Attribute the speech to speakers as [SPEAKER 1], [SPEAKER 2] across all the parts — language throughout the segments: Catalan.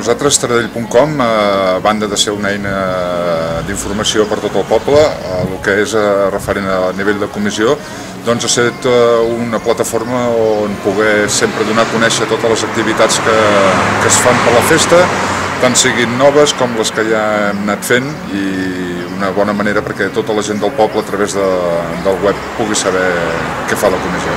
[SPEAKER 1] Nosaltres, Taradell.com, a banda de ser una eina d'informació per tot el poble, el que és referent a nivell de comissió, doncs ha estat una plataforma on poder sempre donar a conèixer totes les activitats que es fan per la festa, tant siguin noves com les que ja hem anat fent, i una bona manera perquè tota la gent del poble a través del web pugui saber què fa la comissió.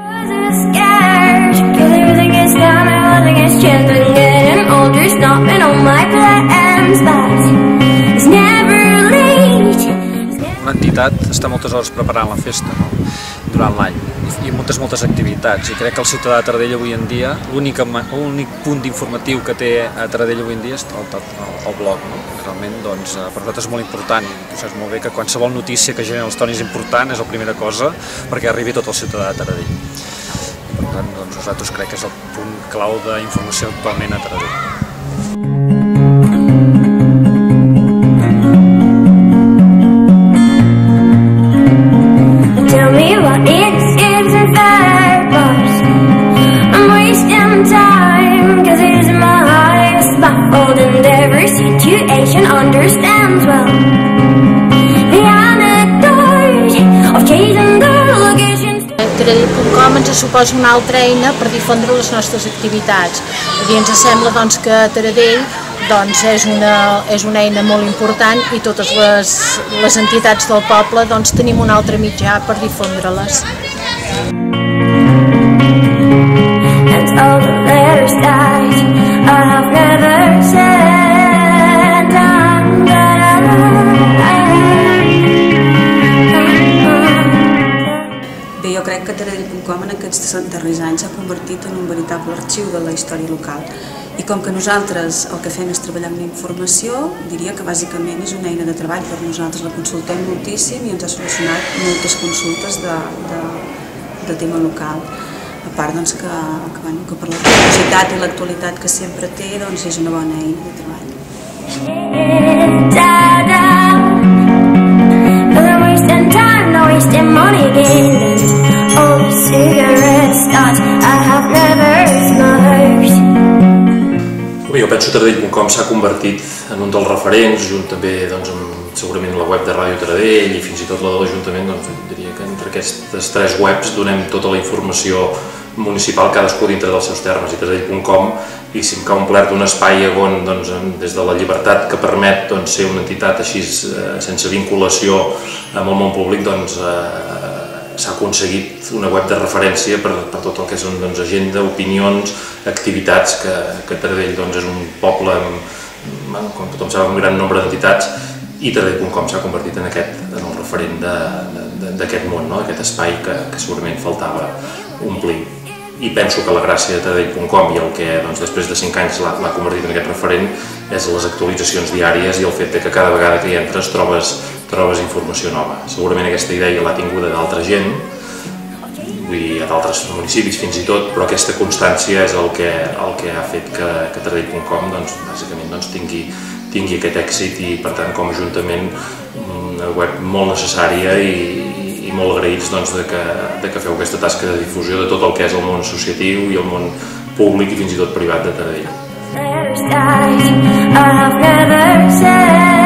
[SPEAKER 2] Una entitat està moltes hores preparant la festa, no? Durant l'any, i moltes activitats, i crec que el ciutadà de Taradell avui en dia, l'únic punt informatiu que té a Taradell avui en dia és el blog, no? Realment, doncs, per nosaltres és molt important, i tu saps molt bé que qualsevol notícia que genera els Toni és important, és la primera cosa, perquè arribi tot el ciutadà de Taradell. I per tant, doncs, nosaltres crec que és el punt clau d'informació actualment a Taradell.
[SPEAKER 3] Taradell.com ens suposa una altra eina per difondre les nostres activitats. I ens sembla doncs, que Taradell doncs, és una eina molt important i totes les entitats del poble doncs, tenim un altre mitjà per difondre-les.
[SPEAKER 4] Bé, jo crec que Taradell.com en aquests darrers anys s'ha convertit en un veritable arxiu de la història local. I com que nosaltres el que fem és treballar amb la informació, diria que bàsicament és una eina de treball per nosaltres. La consultem moltíssim i ens ha solucionat moltes consultes de tema local. A part doncs, que per la curiositat i l'actualitat que sempre té doncs, és una bona eina de treball.
[SPEAKER 5] Jo penso que Taradell.com s'ha convertit en un dels referents, junt també doncs, segurament la web de Ràdio Taradell i fins i tot la de l'Ajuntament. Doncs, diria que entre aquestes tres webs donem tota la informació municipal, cadascú dintre dels seus termes, i Taradell.com que ha omplert un espai on, doncs, des de la llibertat que permet doncs, ser una entitat així sense vinculació amb el món públic, doncs, s'ha aconseguit una web de referència per tot el que són doncs, agenda, opinions, activitats, que Taradell doncs, és un poble amb, com tothom sap, un gran nombre d'entitats, i Taradell.com s'ha convertit en el referent d'aquest món, no? Aquest espai que segurament faltava omplir. I penso que la gràcia de Taradell.com i el que doncs, després de 5 anys l'ha convertit en aquest referent és les actualitzacions diàries i el fet que cada vegada que hi entres trobes informació nova. Segurament aquesta idea l'ha tinguda d'altra gent, d'altres municipis fins i tot, però aquesta constància és el que ha fet que Taradell.com doncs, bàsicament doncs, tingui aquest èxit, i per tant com a Ajuntament una web molt necessària i molt agraïts doncs, de que feu aquesta tasca de difusió de tot el que és el món associatiu i el món públic i fins i tot privat de Taradell.